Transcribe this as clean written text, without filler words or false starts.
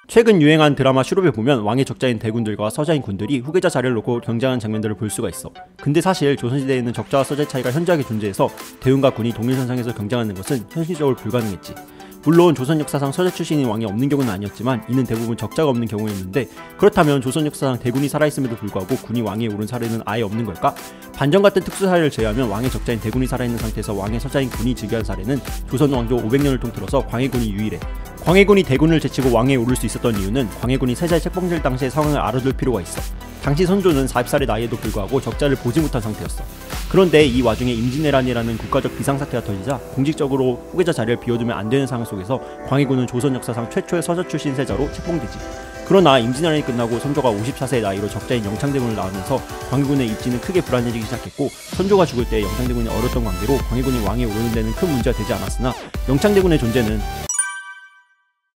최근 유행한 드라마 슈룹에 보면 왕의 적자인 대군들과 서자인 군들이 후계자 자리를 놓고 경쟁하는 장면들을 볼 수가 있어. 근데 사실 조선시대에는 적자와 서자의 차이가 현저하게 존재해서 대군과 군이 동일선상에서 경쟁하는 것은 현실적으로 불가능했지. 물론 조선 역사상 서자 출신인 왕이 없는 경우는 아니었지만 이는 대부분 적자가 없는 경우였는데, 그렇다면 조선 역사상 대군이 살아있음에도 불구하고 군이 왕위에 오른 사례는 아예 없는 걸까? 반전 같은 특수 사례를 제외하면 왕의 적자인 대군이 살아있는 상태에서 왕의 서자인 군이 즉위한 사례는 조선 왕조 500년을 통틀어서 광해군이 유일해. 광해군이 대군을 제치고 왕위에 오를 수 있었던 이유는 광해군이 세자의 책봉질 당시의 상황을 알아둘 필요가 있어. 당시 선조는 40살의 나이에도 불구하고 적자를 보지 못한 상태였어. 그런데 이 와중에 임진왜란이라는 국가적 비상사태가 터지자 공식적으로 후계자 자리를 비워두면 안 되는 상황 속에서 광해군은 조선 역사상 최초의 서자 출신 세자로 책봉되지. 그러나 임진왜란이 끝나고 선조가 54세의 나이로 적자인 영창대군을 낳으면서 광해군의 입지는 크게 불안해지기 시작했고, 선조가 죽을 때 영창대군이 어렸던 관계로 광해군이 왕위에 오르는 데는 큰 문제가 되지 않았으나 영창대군의 존재는